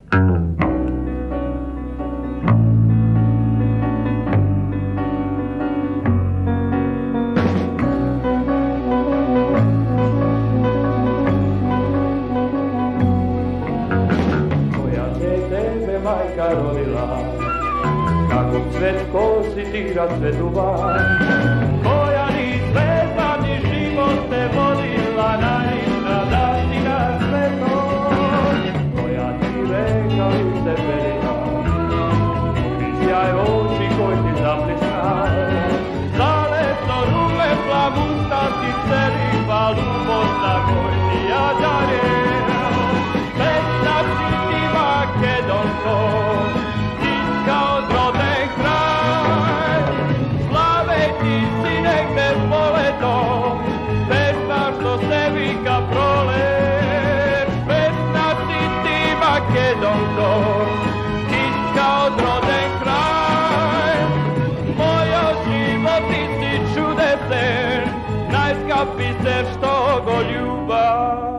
Majka rodila, kako cvet kosi ti rasvetuva, koja ni sveta ni život te vodila, najniža da si na svetom, koja ti reka lice velika, mokri sjaj oči koji ti zaplisna, zaleto rume plavusta ti celi valubosta koji ti jađare, pesna si ti makedonsko, ti kao droden kraj, slave ti si negde poletom, pesna što se vika prolet, pesna si ti makedonsko, ti kao droden kraj, mojo život ti si čudesen, najskapi se što go ljubav.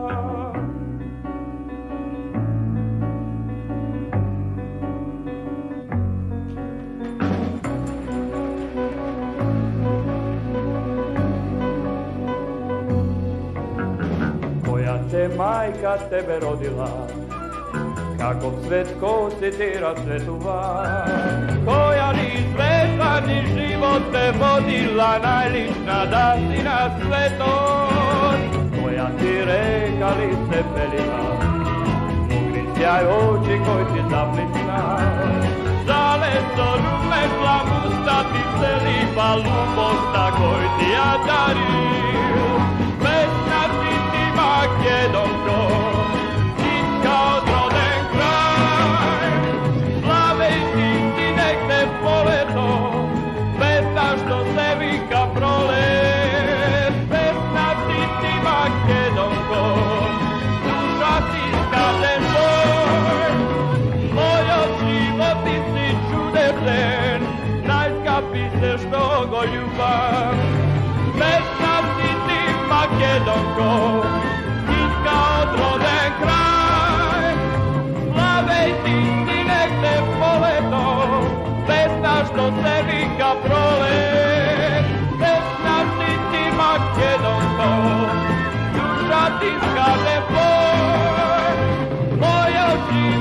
Te majka tebe rodila, kako cvet kosi ti rasvetuva, koja ni sveta ni život te vodila, najlična da si na svetom, koja ti reka lice pelila, mokri sjaj oči koji ti zaplisna, zaleto rume plavusta ti celi valubosta koji ti jadaril, pesna si ti makedonsko, ti kao droden kraj, slave ti si negde poletom, pesna što se vika prolet, pesna si ti makedonsko, duša ti skaden tvoj, mojo život ti si čudesen, najskapi se što go ljubav, pesna si ti makedonsko, ti kao droden kraj, slave ti si negde poletom, pesna što se vika prolet, pesna si ti makedonsko, duša ti skaden tvoj, mojo život